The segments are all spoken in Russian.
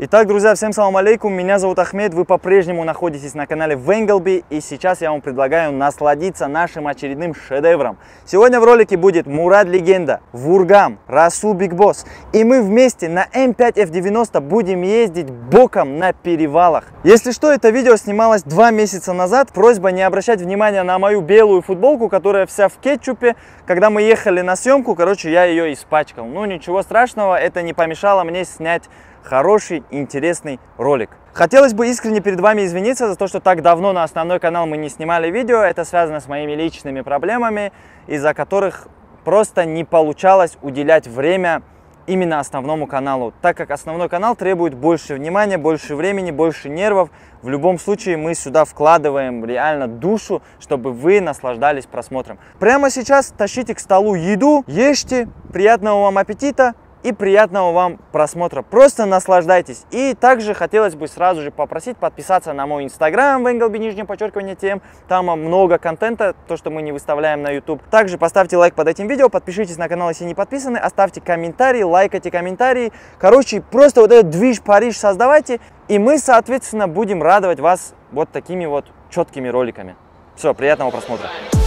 Итак, друзья, всем салам алейкум, меня зовут Ахмед, вы по-прежнему находитесь на канале Венглби, и сейчас я вам предлагаю насладиться нашим очередным шедевром. Сегодня в ролике будет Мурад Легенда, Вургам, Расул Биг Босс, и мы вместе на М5 F90 будем ездить боком на перевалах. Если что, это видео снималось 2 месяца назад, просьба не обращать внимания на мою белую футболку, которая вся в кетчупе. Когда мы ехали на съемку, короче, я ее испачкал. Ну, ничего страшного, это не помешало мне снять хороший, интересный ролик. Хотелось бы искренне перед вами извиниться за то, что так давно на основной канал мы не снимали видео. Это связано с моими личными проблемами, из-за которых просто не получалось уделять время именно основному каналу. Так как основной канал требует больше внимания, больше времени, больше нервов. В любом случае мы сюда вкладываем реально душу, чтобы вы наслаждались просмотром. Прямо сейчас тащите к столу еду, ешьте, приятного вам аппетита и приятного вам просмотра. Просто наслаждайтесь. И также хотелось бы сразу же попросить подписаться на мой инстаграм, _TM. Там много контента, то, что мы не выставляем на YouTube. Также поставьте лайк под этим видео, подпишитесь на канал, если не подписаны, оставьте комментарии, лайкайте комментарии. Короче, просто вот этот движ Париж создавайте, и мы, соответственно, будем радовать вас вот такими вот четкими роликами. Все, приятного просмотра.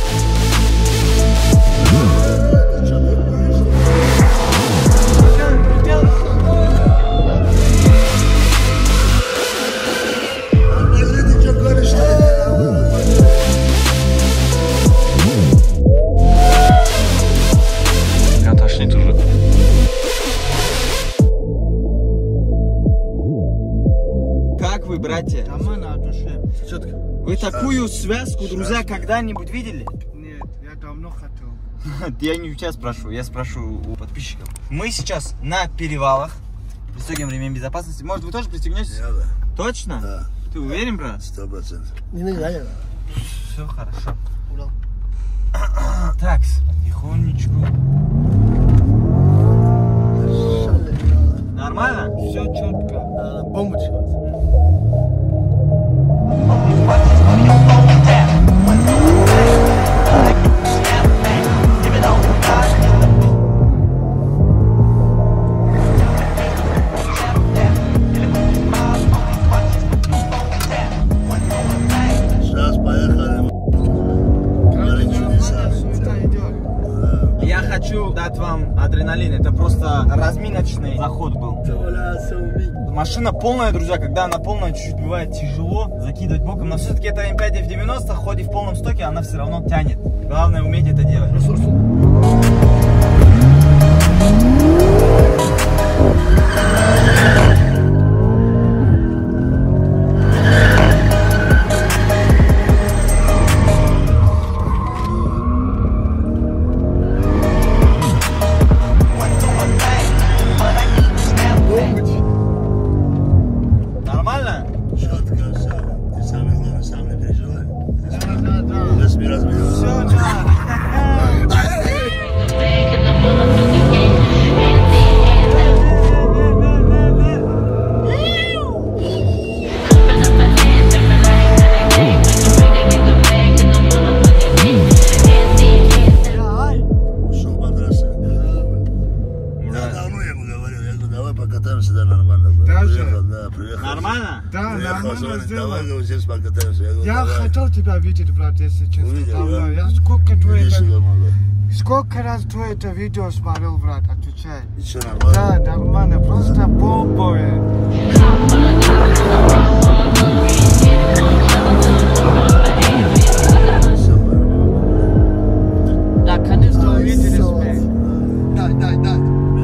Как вы, братья? Вы такую связку, друзья, когда-нибудь видели? Нет, я давно хотел. Я не у тебя спрошу, я спрошу у подписчиков. Мы сейчас на перевалах. Пристегиваем ремень безопасности. Может, вы тоже пристегнетесь? Я да. Точно? Да. Ты уверен, брат? 100%. Все хорошо. Так, потихонечку. Нормально? Все четко. Бомбочка. Сейчас поехали. Я хочу дать вам адреналин. Это просто разминочный заход был. Машина полная, друзья. Когда она полная, чуть-чуть бывает тяжело закидывать боком. Но все-таки это М5 F90, хоть и в полном стоке, она все равно тянет. Главное уметь это делать. Нормально? Четко все. Ты самое главное, сам не переживай. Разминал. Все, да. Ушел по трассе. Я давно ему говорил, я говорю, давай покатаемся, да, нормально. Даже? Приехал, да, приехал. Нормально? Да, Приехал, нормально звонит, сделал. давай, говорю, здесь покатаемся. Я говорю, Я давай. хотел тебя видеть, брат, если честно. Увидел, Давно. да? Я сколько Иди раз сюда, твое это видео смотрел, брат, отвечай. И что, нормально? Да, нормально, просто бомбовые. Наконец-то увидели себя. Дай.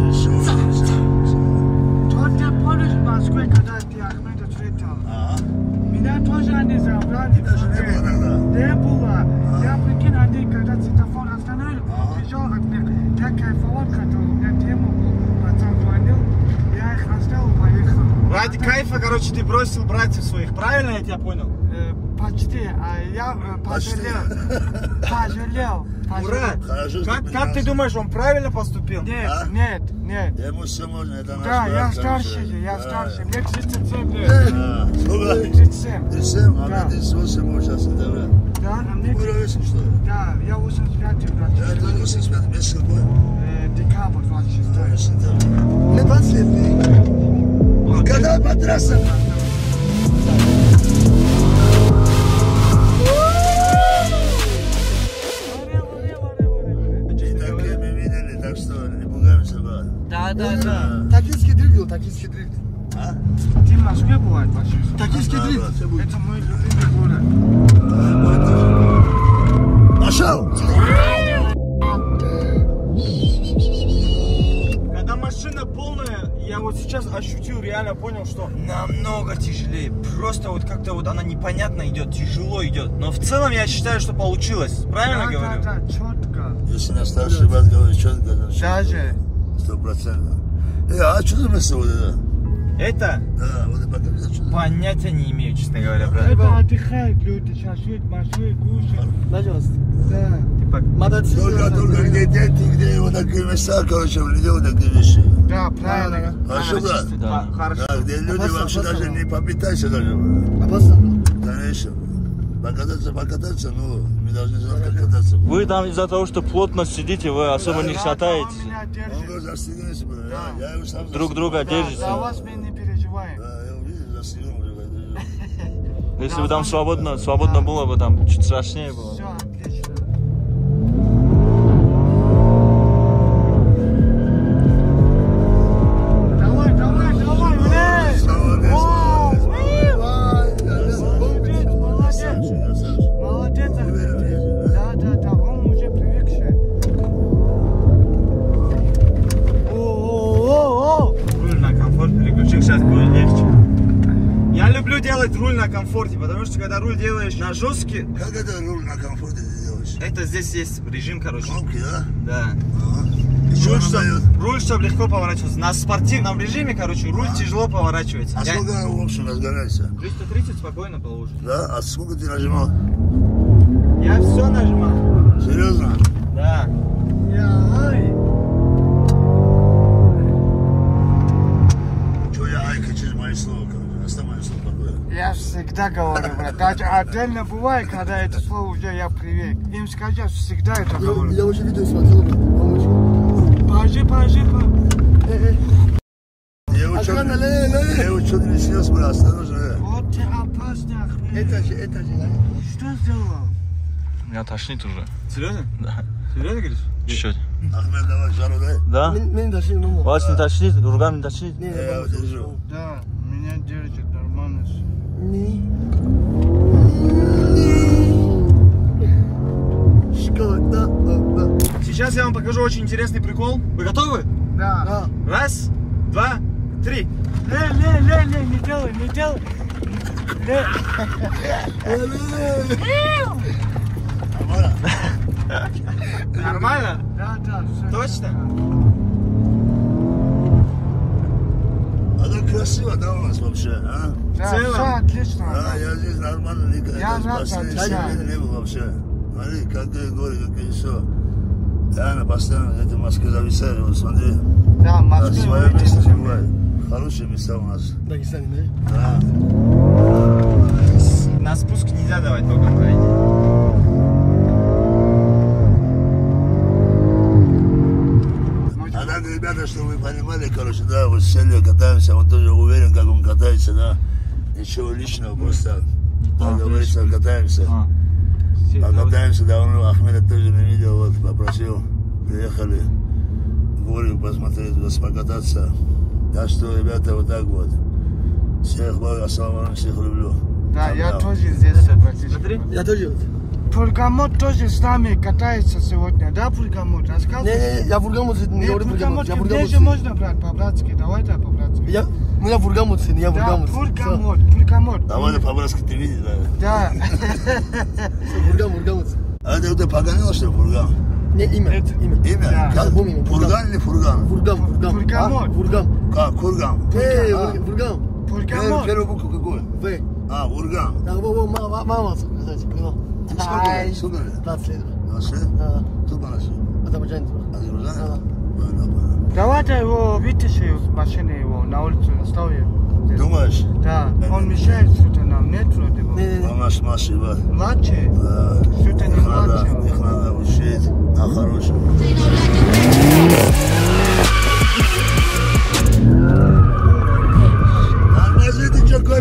Ты помнишь в Москве, когда ты Ахмеда встретил? Меня тоже они забрали. Не было. Я прикинь, они когда светофор остановили, пришел от них. Я кайфовал, когда у меня тема был. Пацан звонил, я их оставил, поехал. Ради кайфа, короче, ты бросил братьев своих. Правильно я тебя понял? Почти, а я пожалел. Мурад, Хорошо, как ты думаешь, он правильно поступил? Нет. Ему все можно, это наш Да, брат, я там старше, все. я Да. старше. Мне 37 лет. Сколько? 37. 37, а Да. мне 38 ему сейчас, да. Да, а мне... Вы ровесник, что ли? Да, я 85, брат. Я тоже 85, месяц какой? Декабрь 26. Мне 20 лет. Когда по трассам? И такие мы видели, так что не пугаемся, ба. Да. Токийский дрифт был, токийский дрифт. А? Ты в Москве бывает вообще? Токийский Да, дрифт. да. Это мой любимый город. Пошел! Когда машина полная, я вот сейчас ощутил, реально понял, что намного тяжелее. Просто вот как-то вот она непонятно идет, тяжело идет. Но в целом я считаю, что получилось. Правильно говорю? Да, четко. Если на старший брат говорит четко, значит Даже. 100%. А что за место вот это? Это Да, вот это покажи, что это. понятия не имею, честно говоря, брат. Это отдыхают люди, шашлык, машлык, кушают. Пожалуйста. Да. Мотоцикл. Только где дети, где вот такие места, короче, не делают такие вещи. Да, правильно. Хорошо, брат? Да. Хорошо. Да, где люди Опасно, вообще опасно. даже не попытайся даже. Опасно. Конечно. Покататься, но мы должны знать, как кататься. Вы там из-за того, что плотно сидите, вы особо не Он шатаетесь. меня Он держит. говорит, застегнись, брат. Я его сам Друг друга Да, держите. за вас мы не переживаем. Да, я увидел, застегнул уже. Если бы там свободно было бы, там чуть страшнее было. Все, отлично. Давай, давай, давай, блядь! Молодец, Ахмед. Да, он уже привыкший. О. Руль на комфорт переключил, сейчас будет легче. Я люблю делать руль на комфорте, потому что когда руль делаешь на жесткий, Как это руль на комфорте ты делаешь? это здесь есть режим, короче. Кнопки, да? Да. Ага. И что он дает? Руль, чтобы легко поворачиваться. На спортивном режиме, короче, руль тяжело поворачивается. А сколько в общем разгоняется? 330 спокойно положишь. Да? А сколько ты нажимал? Я все нажимал. Серьезно? Да. Че я айка через мои слова, короче. Оставь мои слова покоя. Я всегда говорю, брат. Даже отдельно бывает, когда это слово уже я привык. Им скажешь, всегда это говорю. Я уже видео смотрел, брат. Пожи. Я учет не снес, брат, осторожно. Вот ты опасный, Ахмед. Это же, да? Что сделал? Меня тошнит уже. Серьезно? Да. Серьезно говоришь? Чуть-чуть. Ахмед, давай, жару дай. Да? Мен даже не могу. Вас не тошнит? Ругам не тошнит? Не, Я его держу. Да, меня держит нормально. Сейчас я вам покажу очень интересный прикол. Вы готовы? Да. Раз, два, три. Не делай. Нормально? Да, все. Точно? А так красиво, да, у нас вообще, а? Да, целом? все отлично. Да, я здесь нормально, Я это рад, последний да. день не был вообще. Смотри, какие горы, какие все. Реально постоянно где-то в Москве зависали, вот смотри. Да, Да, Москве свое место не увидите. бывает. Хорошие места у нас. В Дагестане, да? Да. На спуск нельзя давать только пройти. А так, ребята, чтобы вы понимали, короче, да, вот с Селью катаемся, он тоже уверен, как он катается, да. Ничего личного, просто, как говорится, катаемся. Покатаемся давно, Ахмеда тоже не видел, вот, попросил, приехали в горы посмотреть, вас покататься. Так что, ребята, вот так вот. Всех благ, ассаламу, всех люблю. Да, я Да. тоже здесь согласен. Смотри. Я тоже вот. Пургамот тоже с нами катается сегодня, да, Пургамот? Рассказывай. Не, я Фургамот, не говорю Фургамот. Я Пургамот, Фургамот. можно, брат, по-братски, давай так по-братски. Я Фургамот, я Да, Фургамот. Пургамот. Давай, по-братски ты видишь, да? Да. Фургамот. А это ты погонял, что ли, фурган? Не, имя. Имя? Да. Как? Помню, Фурган или фурган? Фургамот. Фургамот. Фургам. Как? Курган? Фургам. Пургамот. Первую букву какую? В. А, урган. Да, мама сказать, понял? Ай. Сколько лет? 20 лет. 20 лет? Да. Кто поносил? Азербайджан. Азербайджан? Да. Понятно. Давайте его вытащи из машины его на улицу оставим. Думаешь? Да, он мешает что-то нам, нет вроде бы. Он наш Маши, да. Младший? Да. Что-то не младший. Их надо учить на хорошем.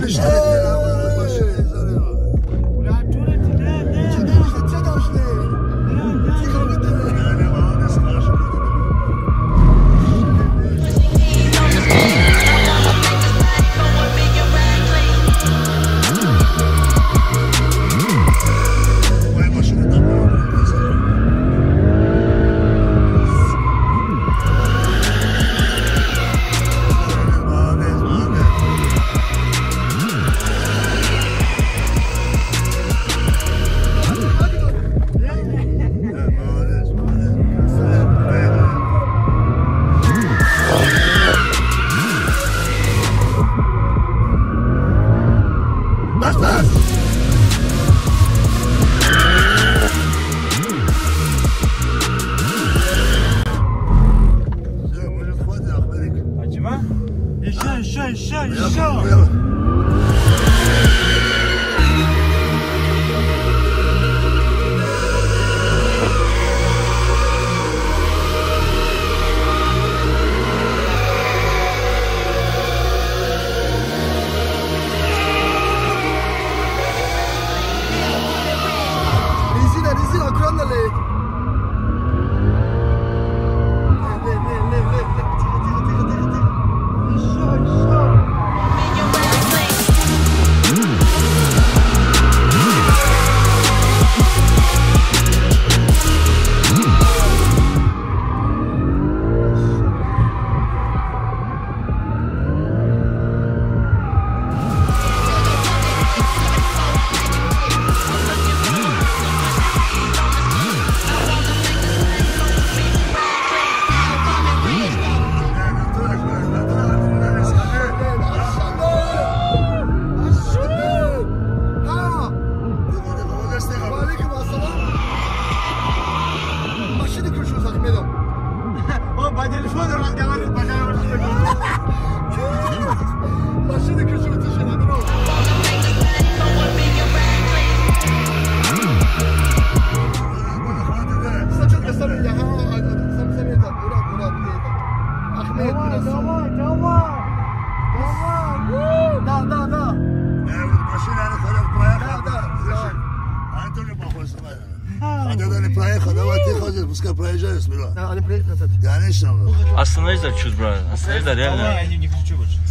Остановись, чуть, брат. Остановись, да, реально. Я не кричу больше.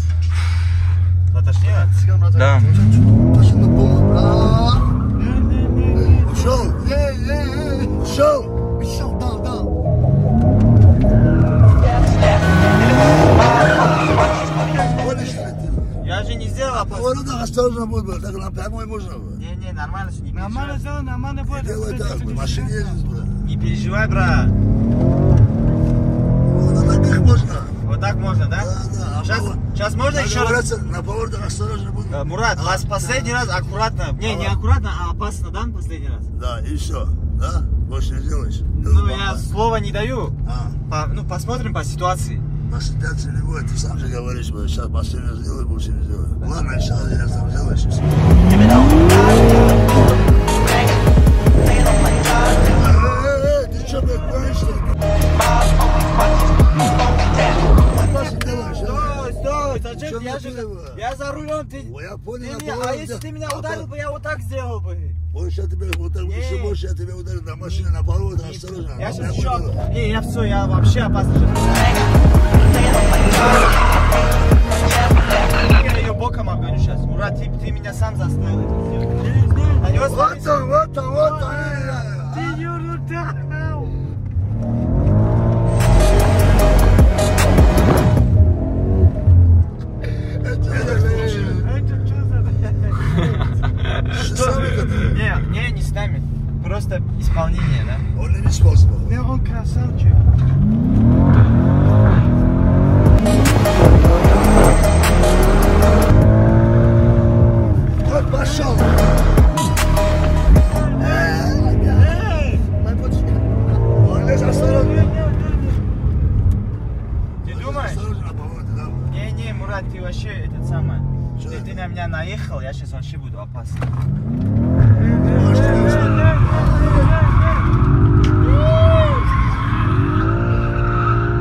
Затошнило? Да. Ушел? Ушел? Ушел, да. Я же не сделал опасно. Вот так осторожно будет, так нам прямой можно. Не, нормально, не Нормально переживай. сделал, нормально будет. Делай так, в машине ездить, брат. Не переживай, брат. Вот так их можно. Вот так можно, да? Да. Сейчас можно еще раз? На поворотах осторожно будет. Мурат, вас последний раз аккуратно. Не аккуратно, а опасно, да, последний раз? Да, и все. Да? Больше не делаешь. Ну, я слова не даю. А. Посмотрим по ситуации. На ситуации не будет, ты сам же говоришь, брат. Сейчас последний раз сделай, больше не сделай. Ладно, еще один раз там сделаешь. Ты что, блядь, понимаешь, что ли? Стой, зачем? Я за рулем, ты... Я понял, А если ты меня ударил бы, я вот так сделал бы. Больше я тебя вот так, еще больше я тебя ударю на машине, на поворотах, осторожно. Я сейчас еще... Не, я все, я вообще опасный. Я ее боком обгоню сейчас. Мурат, ты меня сам заставил это сделать. На него смотри. Вот он. Ты юрутал. Не с нами. Просто исполнение, да? Он не способ. Не, он красавчик. Вот пошел. Он лезь осторожно. Ты думаешь? Осторожно на повороте, да? Не, Мурат, ты вообще этот самый. Ты на меня наехал, я сейчас вообще буду опасен.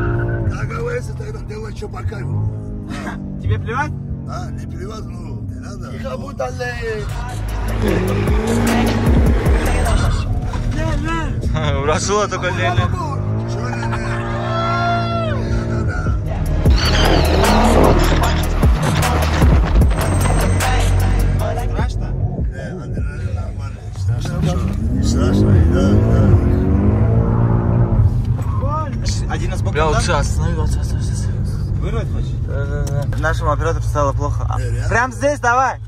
Как говорится, тогда делай, что по кайфу. Тебе плевать? Не плевать, ну, не надо надо. Хабут алле. У Расула только леле. Что не? Страшно? Адреналин нормальный. Страшно. Страшно, да. Один из боков. Бля, вот сейчас, останови, вот сейчас. Вырвать хочешь? Да. Нашему оператору стало плохо. Реально? Прям здесь давай.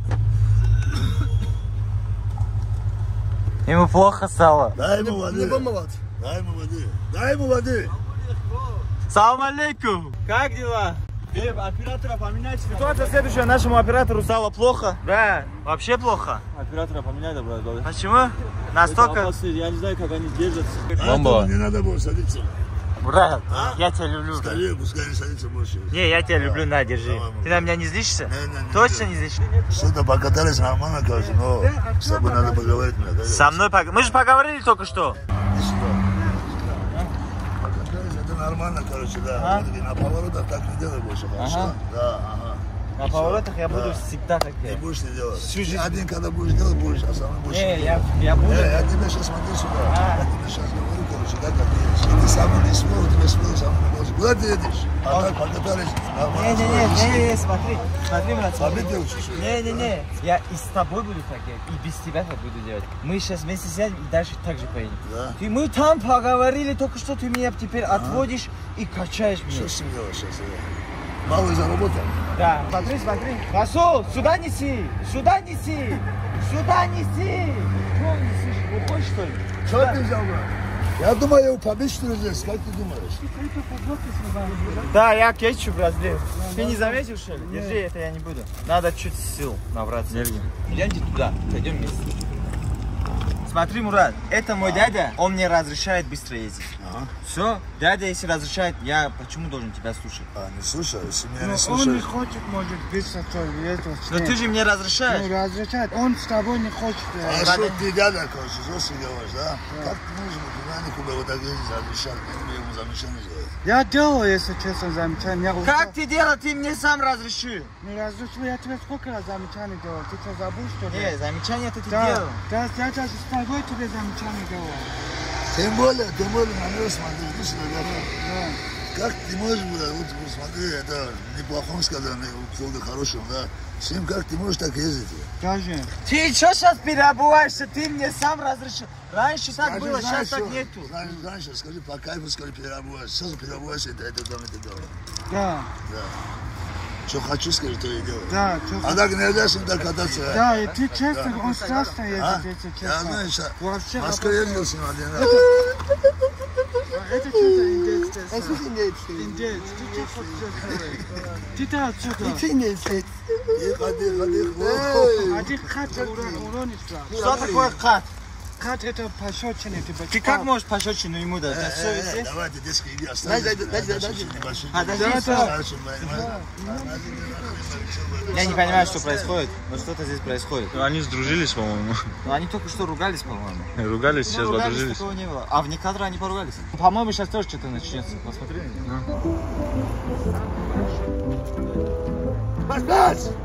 Ему плохо стало. Дай ему воды. Не помывать. Дай ему воды. Дай ему воды. Салам алейкум. Как дела? Оператора поменять. Ситуация следующая. Нашему оператору стало плохо. Да, вообще плохо. Оператора поменяли, брат. Почему? Настолько... Я не знаю, как они держатся. Бомба. Не надо было садиться. Брат, я тебя люблю. Скорее, пускай не садится больше. Не, я тебя люблю, на, держи. Давай, Ты на меня не злишься? Не. Точно не злишься? Что-то покатались нормально, кажется, но с тобой надо поговорить. Со мной мы же поговорили только что. Иди сюда. Покатались, это нормально, короче, да. Вот на поворотах так не делай больше, хорошо? Да, ага. На поворотах я буду всегда так Не делать. будешь не делать. Всю жизнь. Один, когда будешь делать, будешь, а сам будешь. Не, я буду. Я тебе сейчас смотри сюда. Я тебе сейчас говорю, короче, да, как есть. И ты сам не смел, тебе смел, сам не должен. Куда ты едешь? А так покатались. Не, смотри, брат, смотри. Победил чуть-чуть. Не, я и с тобой буду так делать, и без тебя так буду делать. Мы сейчас вместе сядем и дальше так же поедем. Да? Мы там поговорили, только что ты меня теперь отводишь и качаешь меня. Что с ним делать сейчас? Малый заработал? Да, смотри. Расул, сюда неси. Что несишь? Уходишь, что ли? Что ты взял, брат? Я думаю, его побить, что ли, здесь? Как ты думаешь? Да, я кетчуп разлил. Ты не заметил, что ли? Держи, это я не буду. Надо чуть сил набраться. Идемте туда, пойдем вместе. Смотри, Мурат, это мой дядя, он мне разрешает быстро ездить. Ага. Все, дядя, если разрешает, я почему должен тебя слушать? Не слушай, если меня не Он не слушаешь. хочет, может, быстро ездить. Но ты же мне разрешаешь. Ну, разрешает. Он с тобой не хочет. А что ты, дядя, короче, что ты делаешь, да? Как ты можешь племяннику вот так ездить, разрешать, как ему замечание сделать? Я делал, если честно, замечание. Как ты делал, ты мне сам разреши. Ну, разрешил, я тебе сколько раз замечаний делал? Ты что, забыл, что ли? Не, замечание это ты Да, делал. да, я даже с тобой тебе замечание делал. Тем более, на него смотри, иди сюда, да. Как ты можешь, вот смотри, это неплохом сказано, в хорошем, да. С ним как ты можешь так ездить? Даже. Ты что сейчас переобуваешься? Ты мне сам разрешил. Раньше так Скажи, было, знаешь, сейчас так что? нету. Знаешь, скажи, по кайфу, скажи, переобувайся. Сейчас переобувайся, это дома. Да, Да. Что хочу, скажи, то и делаю. да, чё. А так нельзя с ним так кататься. Да, и ты честно, он страшно ездит, если честно. Я знаю, что Вообще, в Москве ездил с ним один раз. это что-то индейец. Es ist Indiz. Индейец, ты что хочешь сказать? Ты-то отсюда. Indiz. Тихо. Один хат уронишь, брат. Что такое хат? Хат это пощечины, типа. Ты как можешь пощечину ему дать? Это все везде? Давайте детские игры оставим. Небольшие. Я не понимаю, что происходит, но что-то здесь происходит. Они сдружились, по-моему. Но они только что ругались, по-моему. Ругались, сейчас Ну, ругались, подружились. такого не было. А вне кадра они поругались. По-моему, сейчас тоже что-то начнется. Посмотри на меня. Поставь!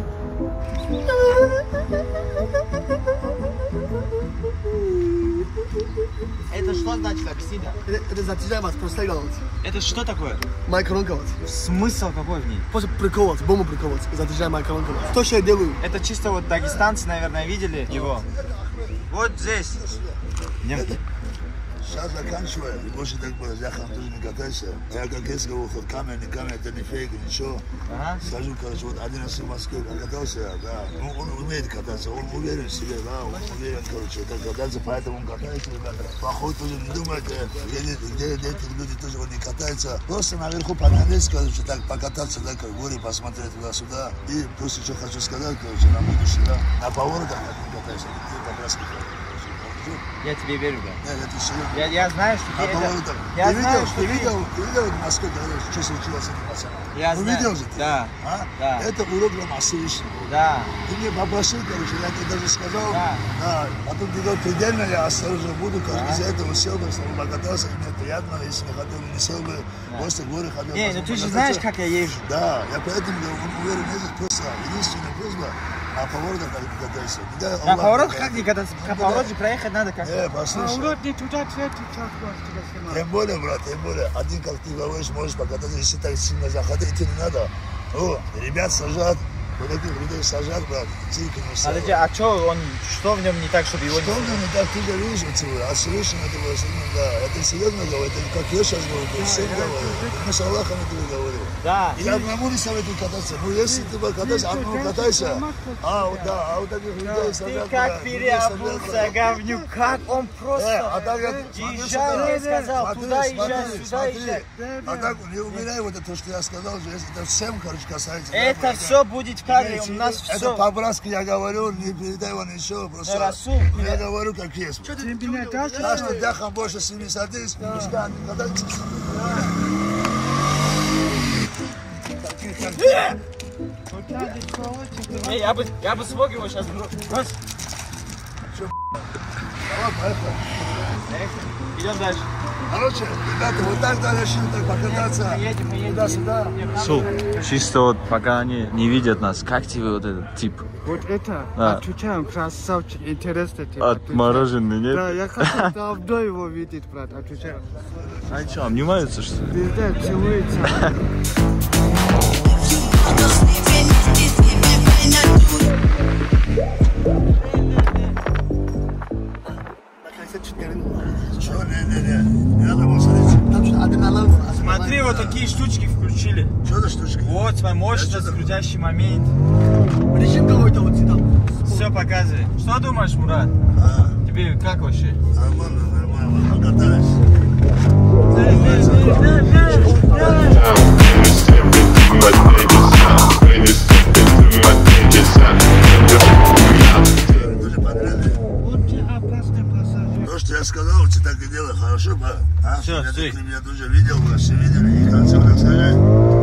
Это что значит, Аксида? Это затяжать, просто делать. Это что такое? Майкронковать. Смысл какой в ней? Просто приковывать, бомбу приковывать. Затяжать майкронковать. То, что я делаю. Это чисто вот дагестанцы, наверное, видели его. Вот здесь. Идемте. Сейчас заканчиваем. И больше так было. Я тоже не катайся. Я как есть говорю, хоть камень, не камень, это не фейк, ничего. Ага. Скажу, короче, вот один раз в Москве катался, да. Ну, он умеет кататься, он уверен в себе, да. Он уверен, короче, как кататься, поэтому он катается, ребята. Плохой тоже не думайте, где эти люди тоже вот не катаются. Просто наверху поднялись, короче, так покататься, да, как горе посмотреть туда-сюда. И просто что хочу сказать, короче, на будущее, да. На поворотах не катайся, ты как раз Я тебе верю, да. нет, это серьезно. Я знаю, что ты А поворотах. Я Ты знаю, видел, что ты видел в Москве, что случилось с этим пацаном? Я Ну, знаю. видел же ты? Да. А? Да. Это урок для массы лишнего. Да. Ты мне попросил, короче, я тебе даже сказал. Да. Да. Потом ты говорил, предельно я осторожно буду, короче, из-за этого сел бы, чтобы покатался, мне приятно, если не хотел, не сел бы, просто в горы ходил. Не, ну ты же знаешь, как я езжу. Да, я поэтому говорю, он уверен, это просто единственная просьба, На поворотах катайся. На поворот как не кататься? По поворот же проехать надо как-то. Послушай. Поворот не туда, третий час тебя снимаю. Тем более, брат, тем более. Один, как ты говоришь, можешь покататься, если так сильно заходить не надо. О, ребят сажат. Вот таких людей сажат, брат. Тихо не сажат. Подожди, а что в нем не так, чтобы его Что не... не так, ты же видишь, а слышно это было, да. Это серьезно говорю, это как я сейчас говорю, ты всем говорю. Мы с Аллахом тебе говорю. Да. И одному не советую кататься. Ну, если ты покатайся, одному катайся. А вот таких людей Ты сажат, как брат. переобулся, говнюк, как он просто... А так я... Езжай, я сказал, туда езжай, сюда езжай. А так, не умирай, вот это, что я сказал, что это всем, короче, касается. Это все будет в кадре, у нас Это все... по-братски я говорю, не передай его ничего, просто... Расул, Я говорю, как есть. Ты меня дашь? Так что дяхом больше 7 садись, пускай они катаются. Я бы смог его сейчас... Давай, поехали. Идем дальше. Короче, ребята, вот так да, решили так покататься туда-сюда. Сул, чисто вот пока они не видят нас, как тебе вот этот тип? Вот это, Да. отвечаем, красавчик, интересно тебе. Отмороженный, нет? Да, я хочу давно его видеть, брат, отвечаем. А что, обнимаются, что ли? Везде целуется. Чё, не надо было смотреть. Там что, адреналин. Смотри, вот такие штучки включили. Что за штучка? Вот, смотри, мощно скрутящий момент. Режим какой-то вот сюда. Все показывай. Что думаешь, Мурат? Тебе как вообще? Нормально, покатаюсь. Тоже подряд. Очень опасный пассажир. То, что я сказал, ты так и делай, хорошо, ба? А? Всё, Я стой. так меня тоже видел, все видели, и конца так сказать.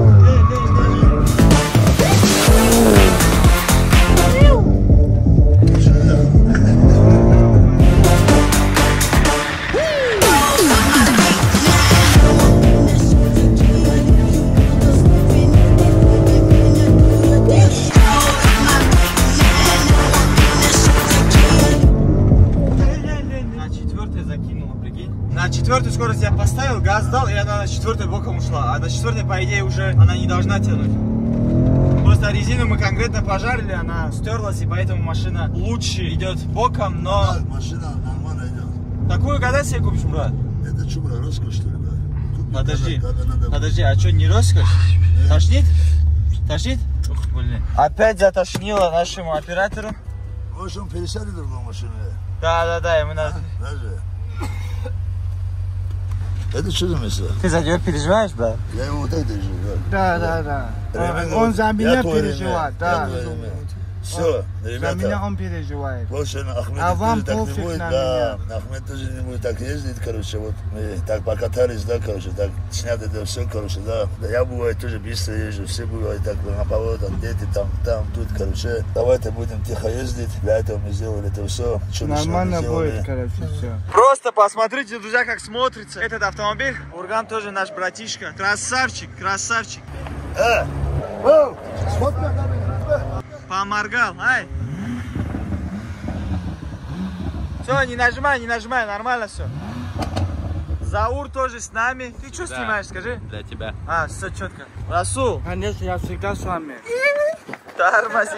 На четвертой закинула, прикинь. На четвертую скорость я поставил, газ дал, и она на четвертой боком ушла. А на четвертой, по идее, уже она не должна тянуть. Просто резину мы конкретно пожарили, она стерлась, и поэтому машина лучше идет боком, но... Да, машина нормально идет. Такую когда себе купишь, брат? Это что, бля, роскошь, что ли, бля? Купи, Подожди, когда надо. подожди, а что, не роскошь? Тошнит? Тошнит? Ух, блин. Опять затошнило нашему оператору. Может, он пересядет в другую машину? Да, ему надо... Даже. Это что за место? Ты за него переживаешь, брат? Я его вот это держу, Да. Ремень, Он за меня твой переживает, ремень, да. я твой ремень. Все, За меня ребята, он переживает. больше Ахмед А вам тоже так не пофиг будет, на да, Ахмед тоже не будет так ездить, короче, вот мы так покатались, да, короче, так снять это все, короче, да. Я бывает тоже быстро езжу, все бывает так на поворотах, дети там, тут, короче, давайте будем тихо ездить, для этого мы сделали это все, что Нормально будет, короче, все. Просто посмотрите, друзья, как смотрится этот автомобиль. Урган тоже наш братишка. Красавчик. Поморгал, ай. Все, не нажимай, нормально все. Заур тоже с нами. Ты что снимаешь, скажи? Для тебя. А, все четко. Расул, Конечно, я всегда с вами. тормози.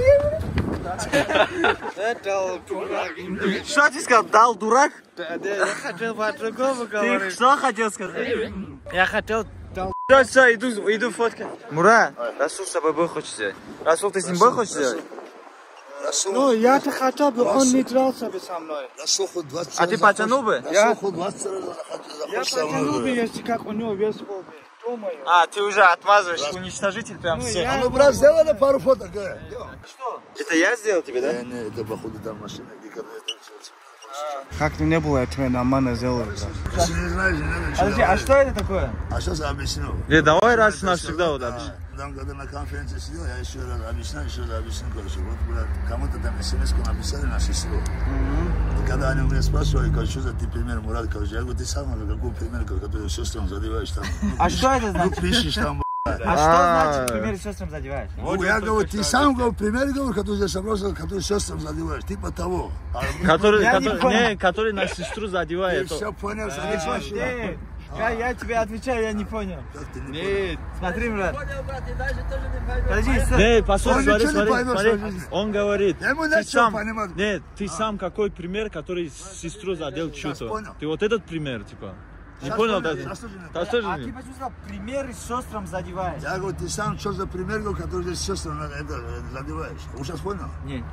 Это дурак. Что ты сказал? Дал дурак? Я хотел по-другому Ты говорить. что хотел сказать? Я хотел дал. Все, иду фоткать. Мурат, Расул с тобой бой хочет сделать. Расул, ты с ним бой хочешь сделать? Ну, я-то хотел бы, он не дрался бы со мной. А ты потянул бы? Я захочешь со потянул бы, мной. если как у него вес был бы. Думаю. А, ты уже отмазываешь, уничтожитель прям все. я- Ну, брат, сделали пару фоток, Это я сделал тебе, да? Не, это походу там машина, где когда это все. Как-то не было, я тебе нормально сделал. Если не знаешь, не надо ничего Подожди, а говорить. что это такое? А сейчас объясню. Давай раз навсегда вот объясни. Там, когда на конференции сидел, я еще раз объясню, короче. Вот, блядь, кому-то там смс-ку написали на ССО. И когда они у меня спрашивали, короче, что за ты пример, Мурат, короче, я говорю, ты сам, какой пример, который сестрам задеваешь там. А что это Ну, значит? пишешь там, А что значит пример сестрам задеваешь? Ну, я говорю, ты сам говорю, пример говорю, который здесь собрался, который сестрам задеваешь, типа того. Который на сестру Ты задевает. все понял, Нет, я тебе отвечаю, я не понял. Нет. Смотри, брат. Подожди, стой. Нет, послушай, Он ничего не поймет, смотри. что жизнь. Он говорит, Я ему ты начал сам, понимать. нет, ты сам какой пример, который сестру задел что-то. понял. Ты вот этот пример, типа. Не Сейчас понял, понял, да? сейчас тоже не Да, А тоже ты не. почему сказал, примеры сестрам задеваешь? Я говорю, ты сам что за пример, говорю, который здесь сестрам задеваешь? Вы сейчас понял? Нет.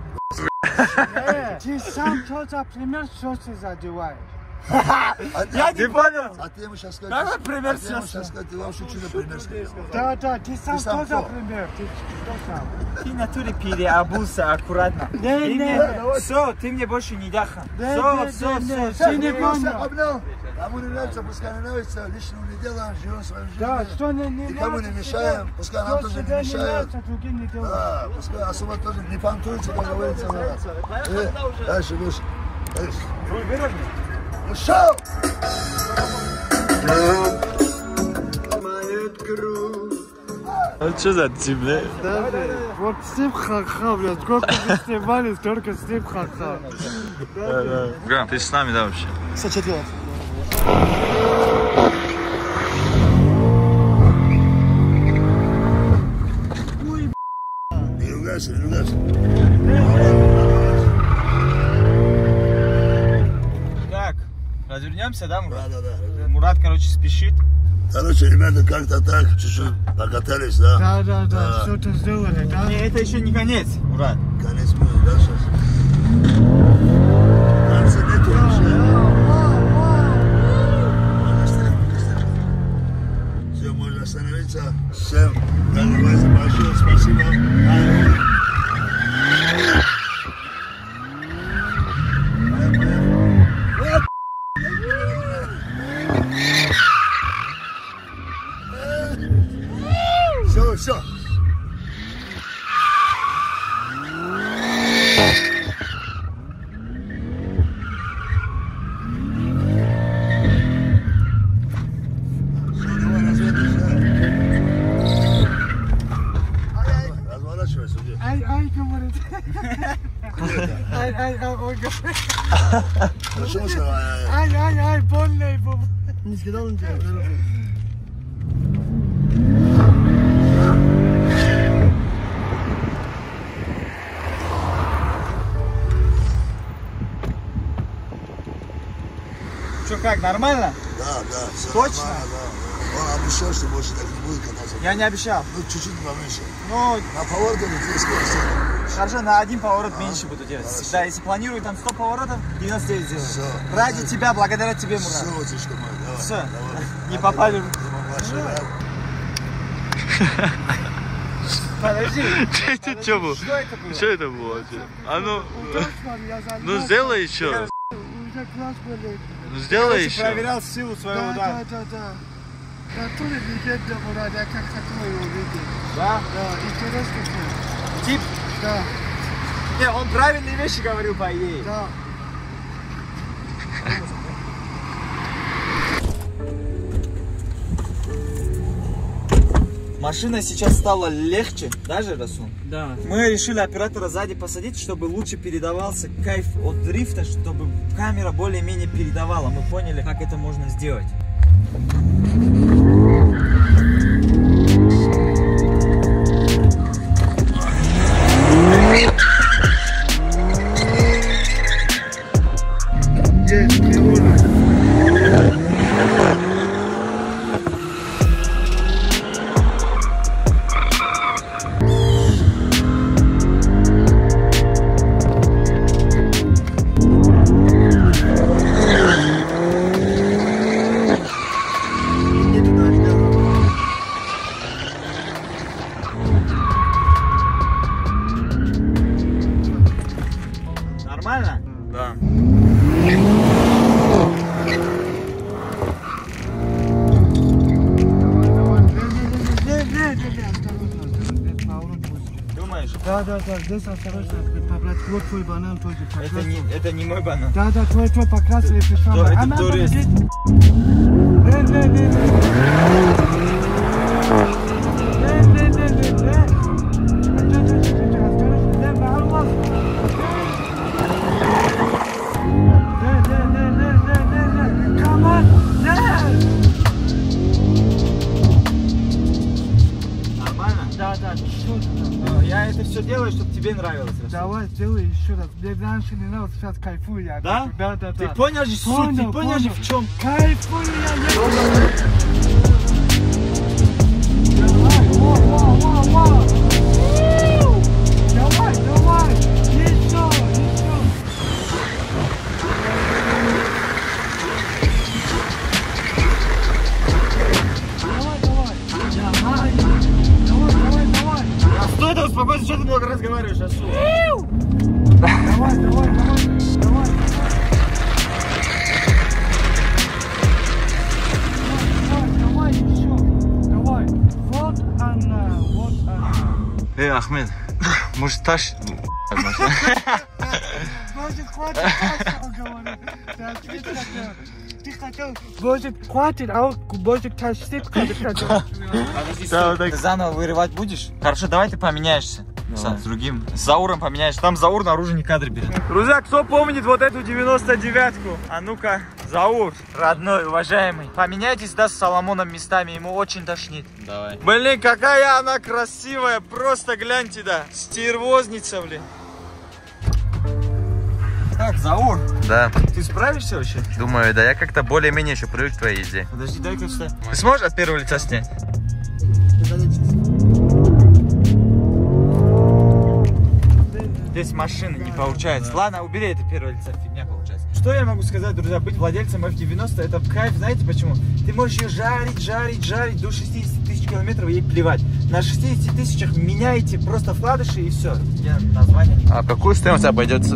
Ты сам что за пример сестры задеваешь? Я не понял. А ты ему сейчас скажешь. Какой пример А ты ему сестры? сейчас скажешь, ты вообще что за пример сказал? Да, ты сам сам что за кто? пример? Ты что сам? Ты в натуре переобулся аккуратно. Все, ты мне больше не даха. Все. Ты не понял. Обнял. Кому не нравится, пускай не нравится, личного не делаем, живем своим жизнью. Да, что не Никому не мешаем, пускай нам тоже не мешают. Да, пускай особо тоже не понтуется, как говорится. Дальше, дальше. Ну что? А что за тип, да? Вот Стив ха-ха, блядь, сколько вы снимали, столько Стив ха-ха. Грам, ты с нами, да, вообще? Кстати, что делать? Не ругайся, не ругайся. Так, развернемся, да, Мурат? Да. Мурат, короче, спешит. Короче, ребята как-то так чуть-чуть покатались, да? Да, что-то сделали, да? Не, это еще не конец, Мурат. Конец будет, да, сейчас? Конца нету уже. Все, можно остановиться. Всем, давайте большое спасибо. Все. Разворачивайся, где? Ай, говорит. Ай, ой, говорит. Почему сказал? Ай, больно его. Не сказал он тебе? Что, как, нормально? Да, все Точно? нормально, да. Он обещал, что больше так не будет кататься. Я не обещал. Ну, чуть-чуть поменьше. Ну, На поворотах ты скорость. хорошо, на один поворот меньше буду делать. Всегда, если планирую там 100 поворотов, 99 сделаю. Всё. Ради тебя, благодаря тебе, Мурат. Все, отечка мой, давай. Все, Давай. не попали. Дима младший, да? Подожди. Ты что был? Что это было? Что это было? А ну Ну, сделай еще. уже класс болит. Ну сделай Короче, еще. проверял силу своего удара. Да. Который легенда, Мурат, я как хотел его видеть. Да? Да, интересно. Тип. Да, Не, он правильные вещи говорил, по идее. да. Машина сейчас стала легче, даже, Расул? Да. Мы решили оператора сзади посадить, чтобы лучше передавался кайф от дрифта, чтобы камера более-менее передавала. Мы поняли, как это можно сделать. Нормально? Да. Не, осторожно, здесь поворот будет. Думаешь? Да, здесь осторожно, поблать, вот твой банан тоже покрасил. Это не мой банан. Да, твой покрасил и пришел. Да, это турист. Не. Я это все делаю, чтобы тебе нравилось. Давай, сделай еще раз. Мне раньше не нравилось, сейчас кайфую я. Да? Да. Ты понял же суть, ты понял же в чем? Кайфую я. Давай, во. Давай, еще. Давай. А стой там, успокойся, что ты много разговариваешь, Асу? Давай. Давай еще. Давай. Вот она. Ахмед, может тащит? Может, хватит, говорит. Ты хотел, может, хватит, а может, тащит, хотел. Ты заново вырывать будешь? Хорошо, давай ты поменяешься. С другим. С Зауром поменяешься. Там Заур наружу кадры берет. Друзья, кто помнит вот эту 99-ку? А ну-ка, Заур. Родной, уважаемый. Поменяйтесь, да, с Соломоном местами. Ему очень тошнит. Давай. Блин, какая она красивая. Просто гляньте, да. Стервозница, блин. Так, Заур, Да, ты справишься вообще? думаю, да, я как-то более-менее еще привык к твоей езде. Подожди, дай-ка встать. Ты сможешь от первого лица снять? Здесь машина не получается. Ладно, убери это первое лицо, фигня получается. Что я могу сказать, друзья, быть владельцем F90 это кайф, знаете почему? Ты можешь ее жарить до 60 тысяч километров и ей плевать. На 60 тысячах меняете просто вкладыши и все. Я название не... А какую стоимость обойдется?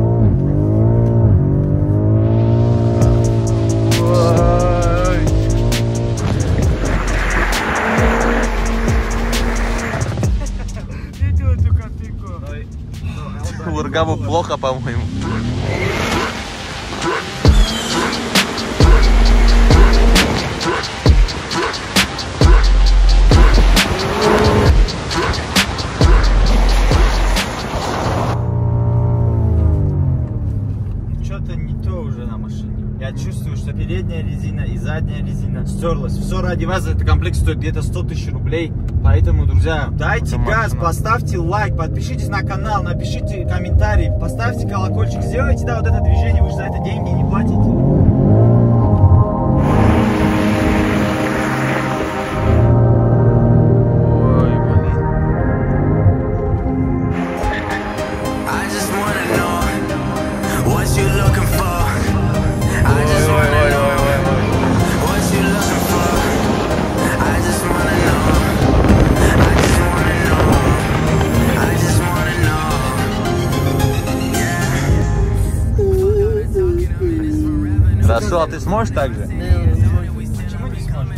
Лургаму плохо, по-моему. Что-то не то уже на машине. Я чувствую, что передняя резина и задняя резина стерлась. Все ради вас, этот комплект стоит где-то 100 тысяч рублей. Поэтому, друзья, дайте газ, поставьте лайк, подпишитесь на канал, напишите комментарий, поставьте колокольчик, сделайте, да, вот это движение, вы же за это деньги не платите. Хорошо, а ты сможешь так же? Почему не сможешь?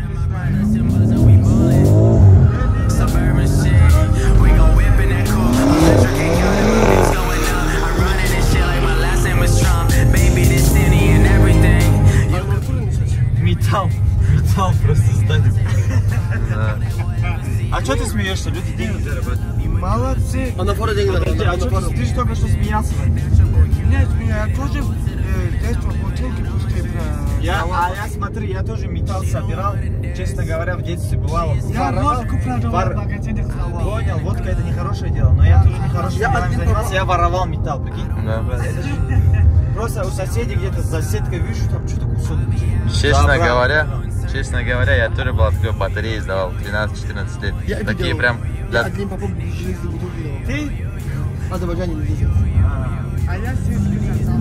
Металл просто станет. А что ты смеешься? Люди деньги зарабатывают. Молодцы. Он на форе деньги Подожди, а что ты же только что смеялся? Нет, я тоже детство бутылки пустые. Я смотри, я тоже металл собирал. Честно говоря, в детстве бывало. Я водку продавал в магазинах. Понял, водка это нехорошее дело, но я тоже нехорошим делом занимался, я воровал металл, прикинь? Да. Это же... Просто у соседей где-то за сеткой вижу, там что-то кусок. Честно говоря, я тоже был открыл батареи, сдавал 13-14 лет. Я Такие видел. прям... Я одним попом железные бутылки давал. Ты? В Азербайджане не видел. А я сетки касал.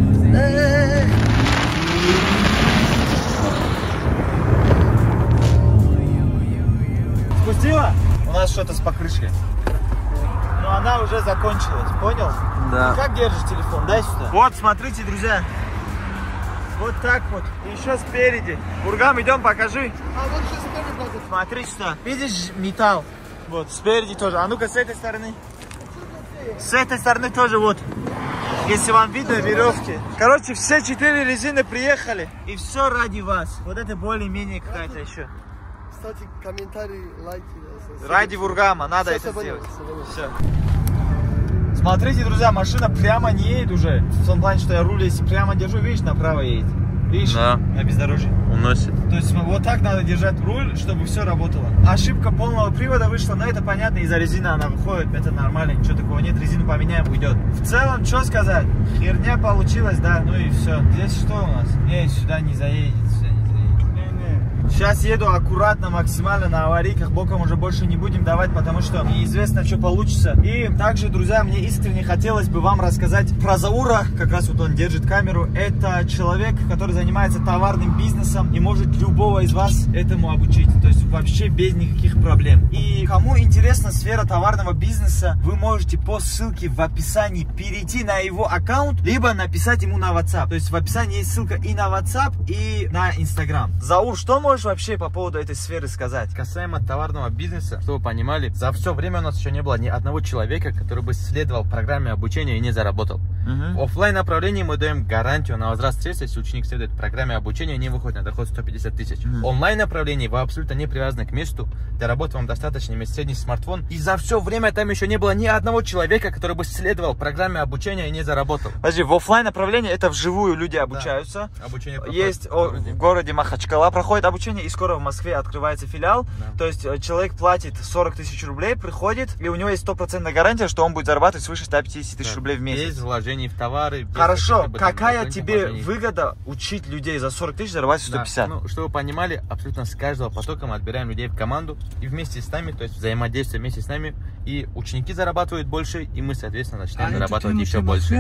Спустила? У нас что-то с покрышкой. Но она уже закончилась, понял? Да. Как держишь телефон? Дай сюда. Вот, смотрите, друзья. Вот так вот. И еще спереди. Бургам, идем, покажи. А вот сейчас спереди платят. Смотри сюда. Видишь металл? Вот, спереди тоже. А ну-ка, с этой стороны. С этой стороны тоже вот. Если вам видно, веревки. Короче, все 4 резины приехали. И все ради вас. Вот это более-менее какая-то еще. Ставьте комментарии, лайки. Ради Вургама надо это сделать. Все. Смотрите, друзья, машина прямо не едет уже. В том плане, что я руль, если прямо держу, видишь, направо едет. Видишь, да. На бездорожье. Уносит. То есть вот так надо держать руль, чтобы все работало. Ошибка полного привода вышла, но это понятно, из-за резины она выходит, это нормально, ничего такого нет, резину поменяем, уйдет. В целом, что сказать, херня получилась, да, ну и все. Здесь что у нас? Не, сюда не заедет, сюда не заедет. Сейчас еду аккуратно, максимально на аварийках, боком уже больше не будем давать, потому что неизвестно, что получится. И также, друзья, мне искренне хотелось бы вам рассказать про Заура, как раз вот он держит камеру. Это человек, который занимается товарным бизнесом и может любого из вас этому обучить, то есть вообще без никаких проблем. И кому интересна сфера товарного бизнеса, вы можете по ссылке в описании перейти на его аккаунт, либо написать ему на WhatsApp. То есть в описании есть ссылка и на WhatsApp, и на Instagram. Заур, что можешь вообще по поводу этой сферы сказать? Касаемо товарного бизнеса, чтобы вы понимали, за все время у нас еще не было ни одного человека, который бы следовал программе обучения и не заработал. В офлайн направлении мы даем гарантию на возврат средств, если ученик следует программе обучения и не выходит на доход 150 тысяч. В онлайн направлении вы абсолютно не привязаны к месту, для работы вам достаточно иметь средний смартфон. И за все время там еще не было ни одного человека, который бы следовал программе обучения и не заработал. Подожди, в офлайн направлении это вживую люди обучаются. Да. Обучение есть в городе Махачкала проходит обучение, и скоро в Москве открывается филиал. Да. То есть человек платит 40 тысяч рублей, приходит, и у него есть 100% гарантия, что он будет зарабатывать свыше 150 тысяч рублей в месяц. Без вложений в товары. Хорошо, какая тебе выгода учить людей за 40 тысяч зарабатывать 150? Ну, чтобы вы понимали, абсолютно с каждого потока мы отбираем людей в команду и вместе с нами, то есть взаимодействие вместе с нами, и ученики зарабатывают больше, и мы, соответственно, начинаем зарабатывать еще больше.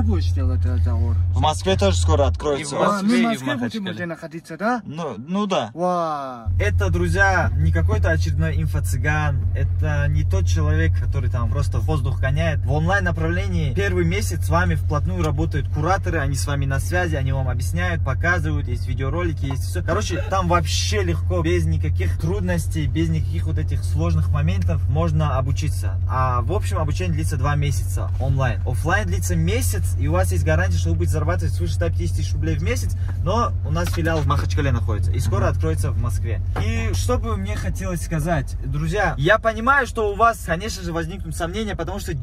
В Москве тоже скоро откроется. И в Москве, и в Махачкале находиться, да? Ну да. Вау. Это, друзья, не какой-то очередной инфо-цыган, это не тот человек, который там просто в воздух гоняет. В онлайн направлении первый месяц с вами вплотную работают кураторы, они с вами на связи, они вам объясняют, показывают, есть видеоролики, есть все. Короче, там вообще легко, без никаких трудностей, без никаких вот этих сложных моментов можно обучиться. А в общем обучение длится 2 месяца онлайн. Офлайн длится месяц, и у вас есть гарантия, что вы будете зарабатывать свыше 150 тысяч рублей в месяц, но у нас филиал в Махачкале находится, и скоро откроется в Москве. И что бы мне хотелось сказать, друзья, я понимаю, что у вас, конечно же, возникнут сомнения, потому что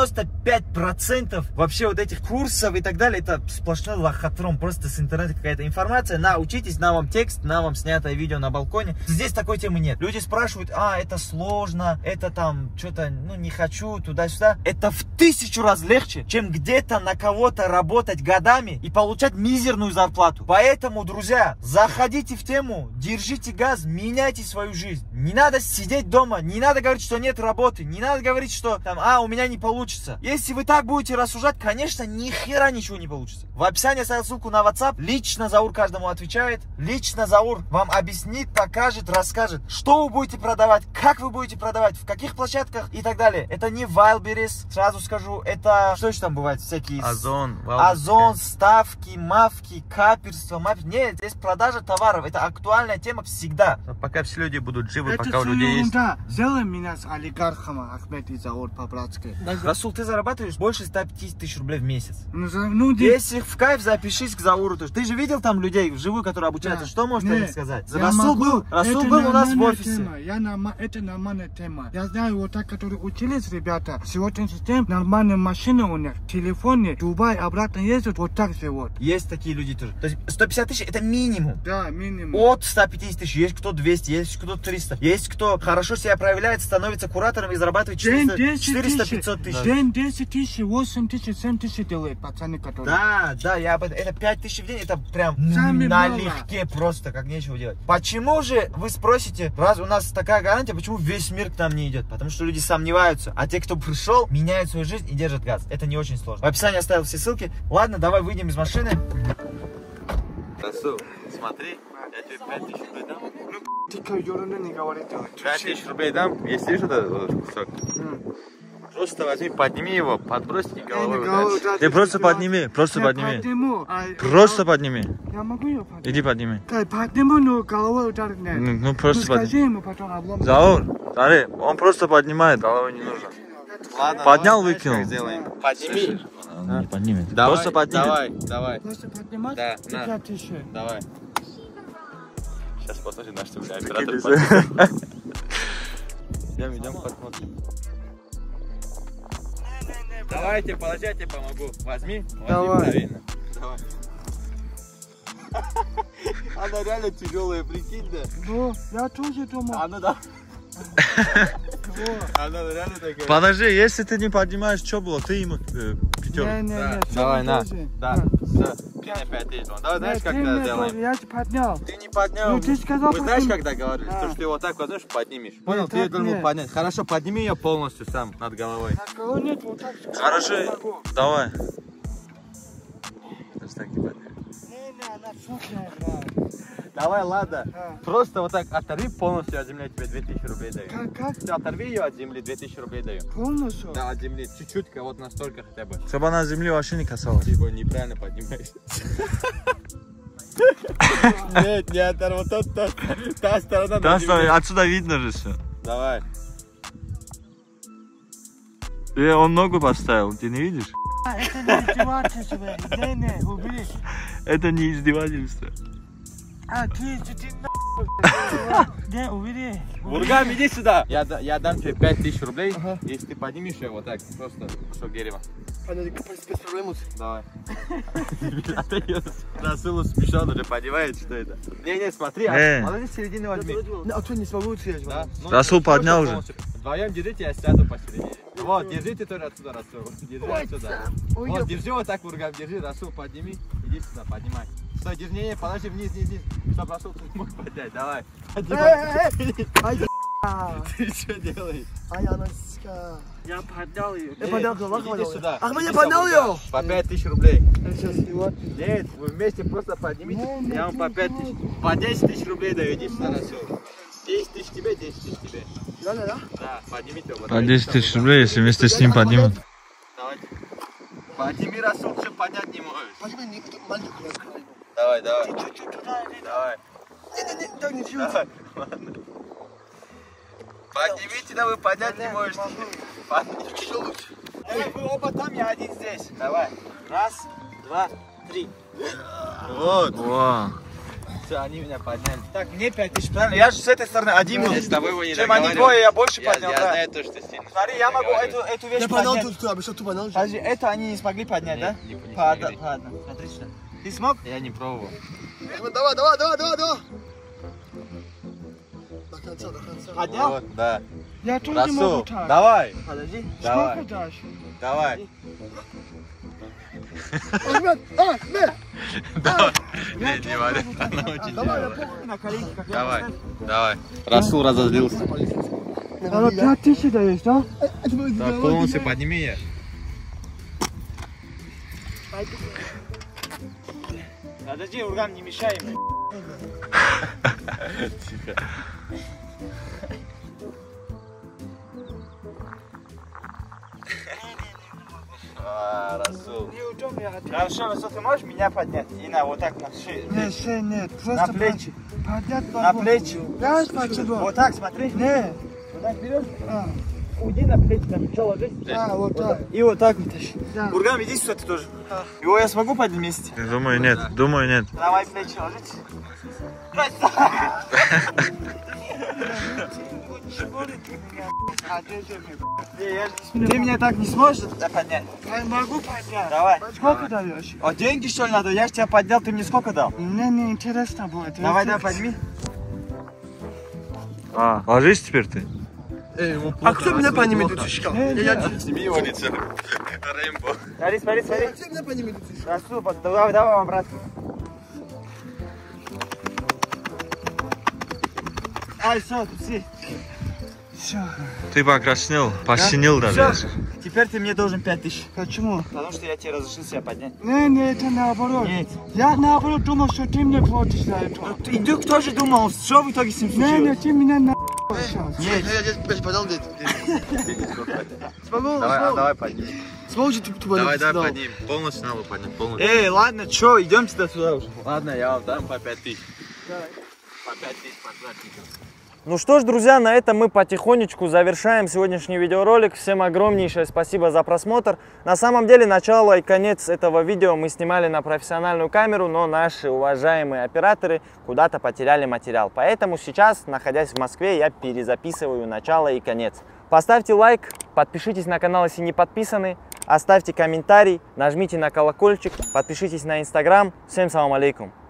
95% вообще вот этих курсов и так далее, это сплошной лохотрон, просто с интернета какая-то информация, на, учитесь, на вам текст, на вам снятое видео на балконе. Здесь такой темы нет. Люди спрашивают, это сложно, это там, что-то, ну, не хочу, туда-сюда. Это в 1000 раз легче, чем где-то на кого-то работать годами и получать мизерную зарплату. Поэтому, друзья, заходите в тему, держите газ, меняйте свою жизнь. Не надо сидеть дома, не надо говорить, что нет работы, не надо говорить, что там, у меня не получится. Если вы так будете рассуждать, конечно, ни хера ничего не получится. В описании оставил ссылку на WhatsApp, лично Заур каждому отвечает, лично Заур вам объяснит, покажет, расскажет, что вы будете продавать, как вы будете продавать, в каких площадках и так далее. Это не Wildberries, сразу скажу, это, что еще там бывает, всякие... Озон, ставки, мавки, каперство, нет, здесь продажа товаров, это актуальная тема всегда. Но пока все люди будут живы, это пока у людей есть... Сделай меня с олигархом, Ахмед и Заур по-братски. Расул, ты зарабатываешь больше 150 тысяч рублей в месяц. Если в кайф, запишись к Зауру. Ты же видел там людей вживую, которые обучаются, что можешь про них сказать? Расул был у нас в офисе. Это нормальная тема. Я знаю вот так, которые учились ребята, сегодняшний день нормальные машины у них, телефоны, Дубай, обратно ездят, вот так живут. Есть такие люди тоже. То есть 150 тысяч это минимум. Да, минимум. От 150 тысяч. Есть кто 200, есть кто 300. Есть кто хорошо себя проявляет, становится куратором и зарабатывает 400-500 тысяч. День 10 тысяч, 8 тысяч, 7 тысяч делает пацаны, которые... Да, это 5 тысяч в день, это прям налегке просто, как нечего делать. Почему же, вы спросите, раз у нас такая гарантия, почему весь мир к нам не идет? Потому что люди сомневаются, а те, кто пришел, меняют свою жизнь и держат газ. Это не очень сложно. В описании оставил все ссылки. Ладно, давай выйдем из машины. Расул, смотри, я тебе 5000 рублей дам. Тихо, ерунду не говори. 5000 рублей дам, если видишь этот кусок. Просто возьми, подними его, подбрось и головой. Ты просто подними, просто подними. Просто подними. Я могу ее поднять? Иди подними. Подниму, но головой ударить нет. Ну просто подними. Скажи ему потом облом. Заур, смотри, он просто поднимает, головой не нужно. Ладно, поднял, выкинул. Подними. Не поднимет. Давай, просто поднимет. Давай. Просто поднимать? Да, 5000. Давай. Сейчас посмотрим, на что у меня оператор посмотрит. Идем, посмотрим. Давайте, положи, я тебе помогу. Возьми, правильно. Давай. Она реально тяжелая, прикинь, да? Ну, я тоже думал. Она, да. Она реально такая. Подожди, если ты не поднимаешь, что было? Ты ему пятерку. Не, Давай, на. Да, все. Мне 5000. Давай, знаешь, как это делаем? Я же поднял. Ты не поднял. Ну, ты сказал, Вы знаешь, когда говорили, что ты вот так возьмешь, поднимешь. Понял? Ты ее должен был поднять. Хорошо, подними ее полностью сам над головой. На кого нет, вот так. Хорошо, давай. Так не поднимешь. Не, она сухая. Давай, ладно. Просто вот так оторви полностью от земли, тебе 2000 рублей даю. Как? Ты оторви ее от земли, 2000 рублей даю. Полностью? Да, от земли. Чуть-чуть, вот настолько хотя бы. Чтобы она земли вообще не касалась. Ты его неправильно поднимаешь. Нет, не оторву. Та сторона на земле. Отсюда видно же все. Давай. Он ногу поставил, ты не видишь? Это не издевательство. Не, убери. Это не издевательство. Ты нахуй. Не, убери. Бургам, иди сюда. Я дам тебе 5000 рублей, если ты поднимешь ее вот так, просто кусок дерева. Без проблем. Давай. А ты ее Расулу смешал, уже понимает, что это. Не, смотри, молодец, середины возьми. А что не смогу съесть? Да? Расул поднял уже. Вдвоем держите, я сяду посередине. Вот, держи ты тоже отсюда, Расул. Держи отсюда. Вот, держи вот так, Бургам, держи, Расул, подними. Иди сюда, поднимай. Стой, держи, не, подожди, вниз, чтоб Расул ты не мог поднять, давай. Поднимай. Ты что делаешь? Я поднял ее. Я поднял, Иди сюда. Ах, я поднял ее! По 5000 рублей. Сейчас его. Нет, вы вместе просто поднимите. Я вам по 5000. По 10 тысяч рублей даю, иди сюда, Расул. 10 тысяч тебе, 10 тысяч тебе. Да? Да, поднимите его. По 10 тысяч рублей, если вместе с ним поднимут. Давайте. Подними, Расул, что поднять не можешь. Подними, не маленькую раскрою. Давай. Давай. Так не чуть. Давай. Ладно. Поднимите, да вы поднять не можете. Поднимите. Давай, вы оба там, я один здесь. Давай. Раз, два, три. Вот. Вау. Все, они меня подняли. Так, мне 5000, правильно? Я же с этой стороны один был. Я с тобой его не Чем они договаривал. двое, я больше поднял, Я да? знаю то, что ты сильно. Смотри, я могу эту вещь Я поднял поднять. тут, обещал тут поднял. Подожди, это они не смогли поднять, да? Не смогли. Ладно, смотри сюда. Ты смог? Я не пробовал. Давай. До конца. Поднял? Вот, да. Я тоже не могу Расул, так. давай. Подожди. Давай. Сколько дашь? Давай. Ахмед! Не валя. Она очень тяжелая. На коленки, как я Давай. поставил. Давай. Расул разозлился. Она 5000 даешь, да? Да, полностью подними ее. Подожди, Урган, не мешай мне. Тихо. Расул. Неудобно. Хорошо, Расул, ты можешь меня поднять? И на вот так на шею. Нет, На просто плечи. поднять На плечи. Знаешь почему? Вот так, смотри. Не. Вот так берешь. А, Уйди на плечи, там еще ложись. вот так. И вот так вот тащи. Да. Урган, иди сюда ты тоже. Его я смогу поднять вместе? Думаю, нет. Давай плечи ложись. Ты меня так не сможешь поднять? Я могу поднять. Давай. Сколько даешь? А деньги что ли надо? Я же тебя поднял, ты мне сколько дал? Мне не интересно будет. Давай, подними. Ложись теперь ты. А кто меня поднимет тут? Сними его лицо. Рэмбо. Смотри. Кто меня поднимет тут? Расул, давай обратно. Ай, все, все. Все. Ты покраснел, посинел даже. Все. Теперь ты мне должен 5000. Почему? Потому что я тебе разрешил себя поднять. Не, это наоборот. Нет. Я наоборот думал, что ты мне платишь за это. И ты кто же думал, что в итоге с ним Не, случилось? ты меня на сейчас. Нет. Я здесь поднял где-то. Смогу? Давай подними. Смогу же тут поднять? Давай подними. Полностью надо поднять. Полностью. Эй, ладно, что, идемте туда уже. Ладно, я вам дам по 5000. Давай. По 5000 квадратников. Ну что ж, друзья, на этом мы потихонечку завершаем сегодняшний видеоролик. Всем огромнейшее спасибо за просмотр. На самом деле, начало и конец этого видео мы снимали на профессиональную камеру, но наши уважаемые операторы куда-то потеряли материал. Поэтому сейчас, находясь в Москве, я перезаписываю начало и конец. Поставьте лайк, подпишитесь на канал, если не подписаны, оставьте комментарий, нажмите на колокольчик, подпишитесь на Инстаграм. Всем салам алейкум.